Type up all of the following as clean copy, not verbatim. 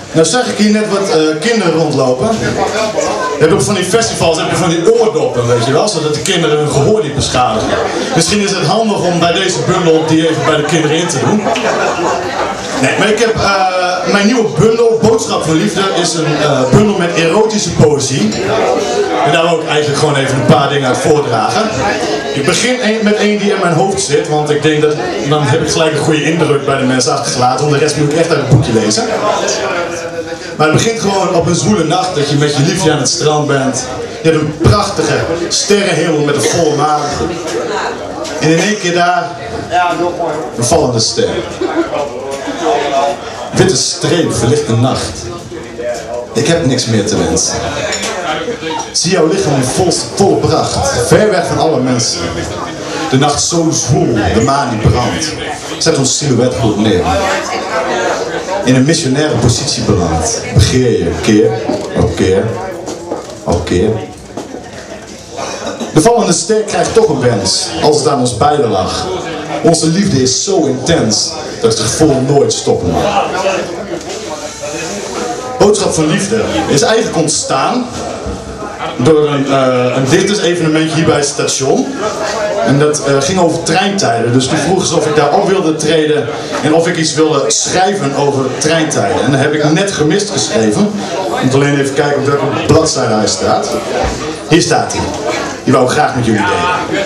Nou zag ik hier net wat kinderen rondlopen. Je hebt ook van die festivals heb je van die oordoppen, weet je wel, zodat de kinderen hun gehoor niet beschadigen. Misschien is het handig om bij deze bundel die even bij de kinderen in te doen. Nee, maar ik heb mijn nieuwe bundel, Boodschap van Liefde, is een bundel met erotische poëzie. En daar wil ik eigenlijk gewoon even een paar dingen uit voordragen. Ik begin met één die in mijn hoofd zit, want ik denk dat dan heb ik gelijk een goede indruk bij de mensen achtergelaten, want de rest moet ik echt uit het boekje lezen. Maar het begint gewoon op een zwoele nacht dat je met je liefje aan het strand bent. Je hebt een prachtige sterrenhemel met een volle maan. En in één keer daar een vallende ster. Witte streep verlicht de nacht. Ik heb niks meer te wensen. Zie jouw lichaam in volle pracht, ver weg van alle mensen. De nacht zo zwoel, de maan die brandt. Zet ons silhouet goed neer. In een missionaire positie beland. Begeer je keer op keer op keer. De vallende ster krijgt toch een wens, als het aan ons beiden lag. Onze liefde is zo intens, dat het gevoel nooit stoppen mag. Boodschap van Liefde is eigenlijk ontstaan door een dichterevenementje hier bij het station. En dat ging over treintijden. Dus toen vroegen ze of ik daar op wilde treden en of ik iets wilde schrijven over treintijden. En dat heb ik net gemist geschreven. Ik moet alleen even kijken op welke bladzijde hij staat. Hier staat hij. Die wou ik graag met jullie delen.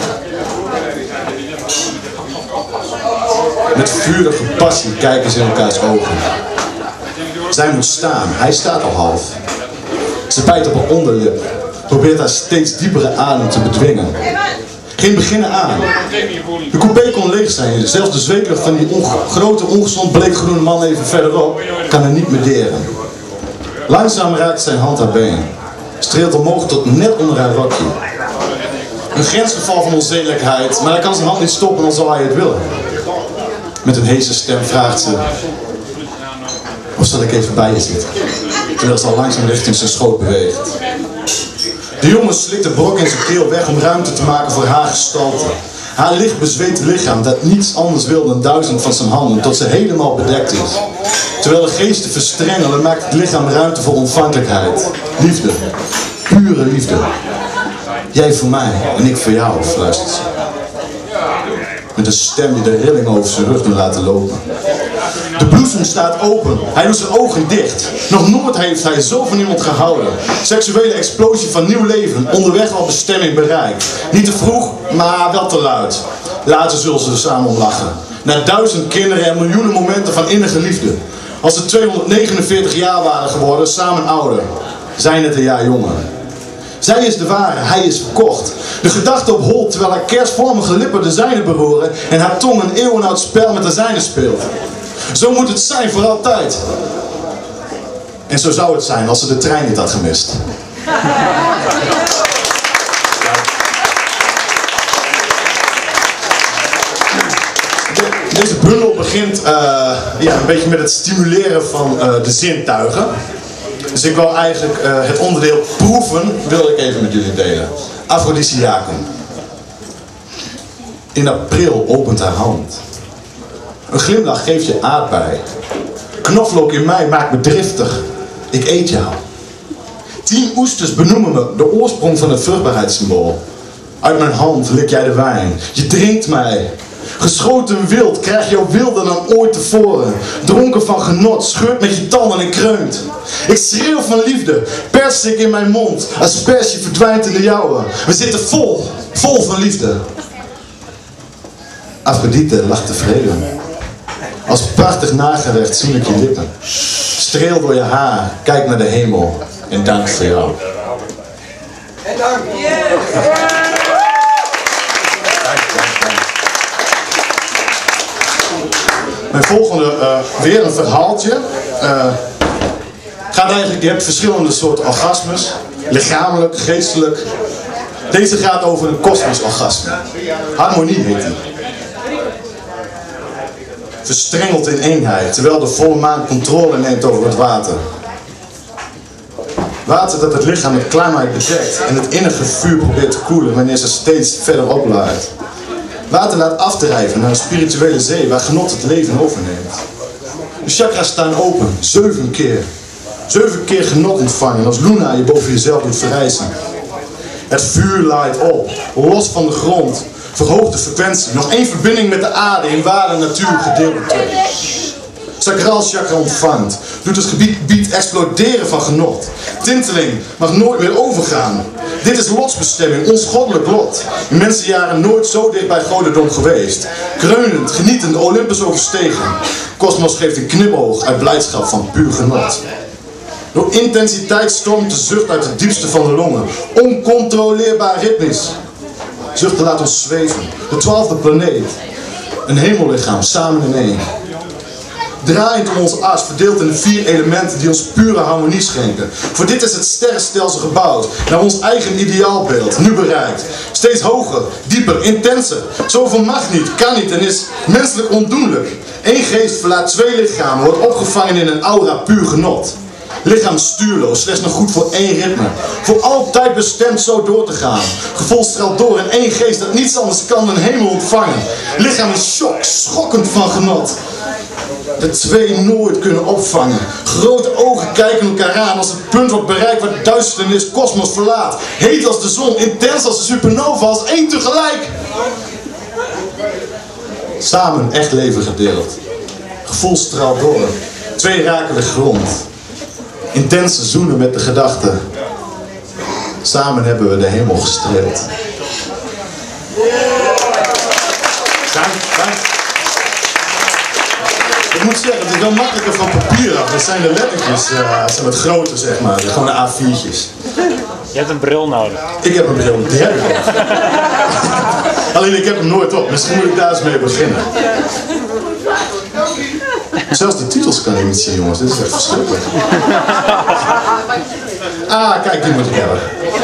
Met vurige passie kijken ze in elkaars ogen. Zij moet staan, hij staat al half. Ze bijt op haar onderlip, probeert haar steeds diepere adem te bedwingen. Geen beginnen aan. De coupé kon leeg zijn, zelfs de zweetlucht van die grote ongezond bleekgroene man even verderop kan er niet meer deren. Langzaam raakt zijn hand haar been, streelt omhoog tot net onder haar rokje. Een grensgeval van onzedelijkheid, maar hij kan zijn hand niet stoppen al zou hij het willen. Met een heese stem vraagt ze: of zal ik even bij je zitten? Terwijl ze al langzaam richting zijn schoot beweegt. De jongen slikt de brok in zijn keel weg om ruimte te maken voor haar gestalte. Haar licht bezweet lichaam dat niets anders wil dan 1000 van zijn handen tot ze helemaal bedekt is. Terwijl de geesten verstrengelen maakt het lichaam ruimte voor ontvankelijkheid. Liefde. Pure liefde. Jij voor mij en ik voor jou, fluistert ze. Met een stem die de rilling over zijn rug doet laten lopen. De bloesem staat open. Hij doet zijn ogen dicht. Nog nooit heeft hij zo van iemand gehouden. Seksuele explosie van nieuw leven. Onderweg al bestemming bereikt. Niet te vroeg, maar wel te luid. Later zullen ze er samen om lachen. Na 1000 kinderen en miljoenen momenten van innige liefde. Als ze 249 jaar waren geworden, samen ouder. Zij net een jaar jonger. Zij is de ware, hij is verkocht. De gedachte op hol terwijl haar kerstvormige lippen de zijne beroeren en haar tong een eeuwenoud spel met de zijne speelt. Zo moet het zijn voor altijd. En zo zou het zijn als ze de trein niet had gemist. Deze bundel begint een beetje met het stimuleren van de zintuigen. Dus ik wil eigenlijk het onderdeel proeven, wil ik even met jullie delen. Aphrodisiacum. In april opent haar hand. Een glimlach geeft je aardbei. Knoflook in mij maakt me driftig. Ik eet jou. 10 oesters benoemen me de oorsprong van het vruchtbaarheidssymbool. Uit mijn hand lik jij de wijn. Je drinkt mij. Geschoten wild, krijg jou wilder dan ooit tevoren. Dronken van genot, scheurt met je tanden en kreunt. Ik schreeuw van liefde, persik in mijn mond. Asperge verdwijnt in de jouwe. We zitten vol van liefde. Afrodite lacht tevreden. Als prachtig nagerecht zoen ik je lippen. Streel door je haar, kijk naar de hemel en dank voor jou. En dank. Mijn volgende, weer een verhaaltje. Gaat eigenlijk, je hebt verschillende soorten orgasmes. Lichamelijk, geestelijk. Deze gaat over een kosmisch orgasme. Harmonie heet die. Verstrengeld in eenheid, terwijl de volle maan controle neemt over het water. Water dat het lichaam met klaarheid bedekt en het innige vuur probeert te koelen wanneer ze steeds verder oplaait. Water laat afdrijven naar een spirituele zee waar genot het leven overneemt. De chakras staan open, 7 keer. 7 keer genot ontvangen als Luna je boven jezelf doet verrijzen. Het vuur laait op, los van de grond, verhoogt de frequentie. Nog 1 verbinding met de aarde in ware natuur gedeeld door 2. Sacraal chakra ontvangt, doet het gebied exploderen van genot. Tinteling mag nooit meer overgaan. Dit is lotsbestemming, ons goddelijk lot. In mensenjaren nooit zo dicht bij godendom geweest. Kreunend, genietend, Olympus overstegen. Kosmos geeft een knipoog uit blijdschap van puur genot. Door intensiteit stormt de zucht uit het diepste van de longen. Oncontroleerbaar ritmisch. Zuchten laat ons zweven. De 12e planeet. Een hemellichaam, samen in één. Draaiend om onze as, verdeeld in de 4 elementen die ons pure harmonie schenken. Voor dit is het sterrenstelsel gebouwd, naar ons eigen ideaalbeeld, nu bereikt. Steeds hoger, dieper, intenser. Zoveel mag niet, kan niet en is menselijk ondoenlijk. 1 geest verlaat 2 lichamen, wordt opgevangen in een aura puur genot. Lichaam stuurloos, slechts nog goed voor 1 ritme. Voor altijd bestemd zo door te gaan. Gevoel straalt door in 1 geest dat niets anders kan dan hemel ontvangen. Lichaam in shock, schokkend van genot. De 2 nooit kunnen opvangen. Grote ogen kijken elkaar aan als het punt wordt bereikt waar de duisternis kosmos verlaat. Heet als de zon, intens als de supernova, als 1 tegelijk. Samen echt leven gedeeld. Gevoel straalt door. 2 raken de grond. Intense zoenen met de gedachten. Samen hebben we de hemel gestreeld. Dank. Ik moet zeggen, het is wel makkelijker van papier af. Dat zijn de lettertjes, het zijn wat groter zeg maar. Gewoon de A4'tjes. Je hebt een bril nodig. Ik heb een bril, die heb ik al. Alleen ik heb hem nooit op, misschien moet ik daar eens mee beginnen. Zelfs de titels kan ik niet zien, jongens. Dit is echt verschrikkelijk. Ah, kijk, die moet ik hebben.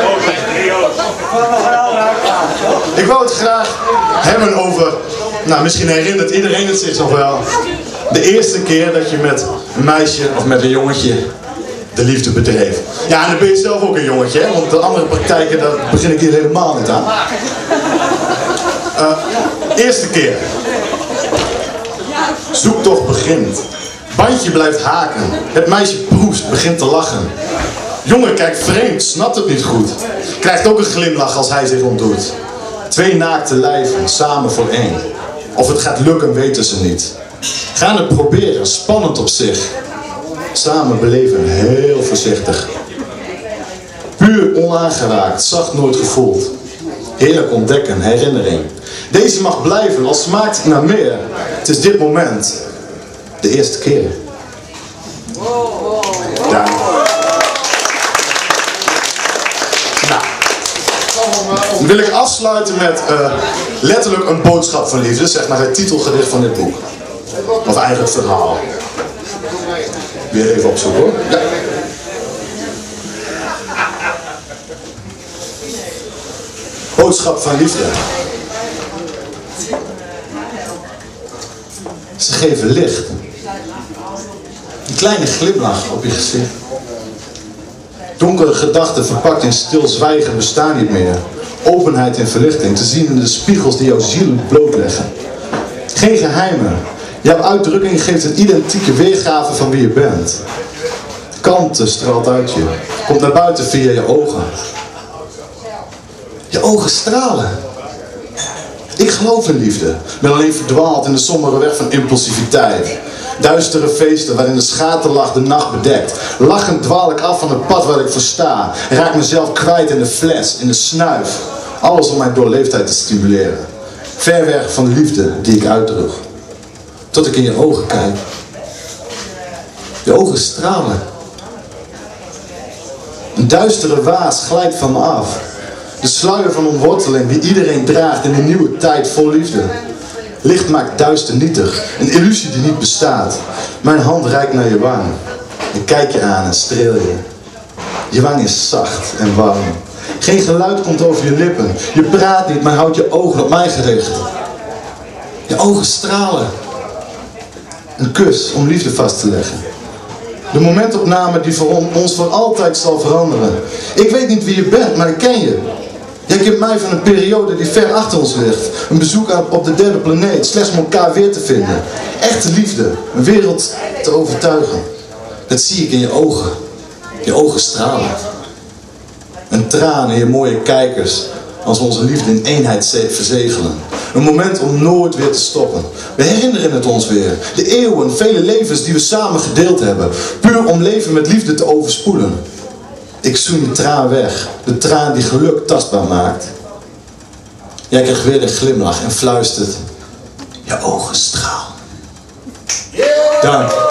Ik wou het graag hebben over... Nou, misschien herinnert iedereen het zich nog wel. De eerste keer dat je met een meisje of met een jongetje de liefde bedreef. Ja, en dan ben je zelf ook een jongetje, hè? Want de andere praktijken, daar begin ik hier helemaal niet aan. Eerste keer. Zoektocht begint. Bandje blijft haken. Het meisje proest, begint te lachen. Jongen kijkt vreemd, snapt het niet goed. Krijgt ook een glimlach als hij zich ontdoet. 2 naakte lijven, samen voor 1. Of het gaat lukken, weten ze niet. Gaan het proberen, spannend op zich. Samen beleven, heel voorzichtig. Puur onaangeraakt, zacht nooit gevoeld. Heerlijk ontdekken, herinnering. Deze mag blijven, al smaakt het naar meer. Het is dit moment. De eerste keer. Dank. Nou. Dan wil ik afsluiten met letterlijk een boodschap van liefde. Zeg maar het titelgedicht van dit boek. Of eigenlijk het verhaal. Weer even opzoeken hoor. Ja. Boodschap van liefde. Ze geven licht. Een kleine glimlach op je gezicht. Donkere gedachten verpakt in stil zwijgen bestaan niet meer. Openheid en verlichting te zien in de spiegels die jouw ziel blootleggen. Geen geheimen. Jouw uitdrukking geeft een identieke weergave van wie je bent. Kalmte straalt uit je. Komt naar buiten via je ogen. Je ogen stralen. Ik geloof in liefde. Ben alleen verdwaald in de sombere weg van impulsiviteit. Duistere feesten waarin de schaterlach de nacht bedekt. Lachend dwaal ik af van het pad waar ik voor sta. Raak mezelf kwijt in de fles, in de snuif. Alles om mijn doorleefdheid te stimuleren. Ver weg van de liefde die ik uitdroeg. Tot ik in je ogen kijk. Je ogen stralen. Een duistere waas glijdt van me af. De sluier van omworteling die iedereen draagt in een nieuwe tijd vol liefde. Licht maakt duister nietig, een illusie die niet bestaat. Mijn hand reikt naar je wang. Ik kijk je aan en streel je. Je wang is zacht en warm. Geen geluid komt over je lippen. Je praat niet, maar houdt je ogen op mij gericht. Je ogen stralen. Een kus om liefde vast te leggen. De momentopname die voor ons voor altijd zal veranderen. Ik weet niet wie je bent, maar ik ken je. Jij kent mij van een periode die ver achter ons ligt. Een bezoek op de derde planeet, slechts om elkaar weer te vinden. Echte liefde, een wereld te overtuigen. Dat zie ik in je ogen. Je ogen stralen. Een traan in je mooie kijkers, als we onze liefde in eenheid verzegelen. Een moment om nooit weer te stoppen. We herinneren het ons weer. De eeuwen, vele levens die we samen gedeeld hebben. Puur om leven met liefde te overspoelen. Ik zoen je traan weg. De traan die geluk tastbaar maakt. Jij krijgt weer een glimlach en fluistert. Je ogen stralen. Dank.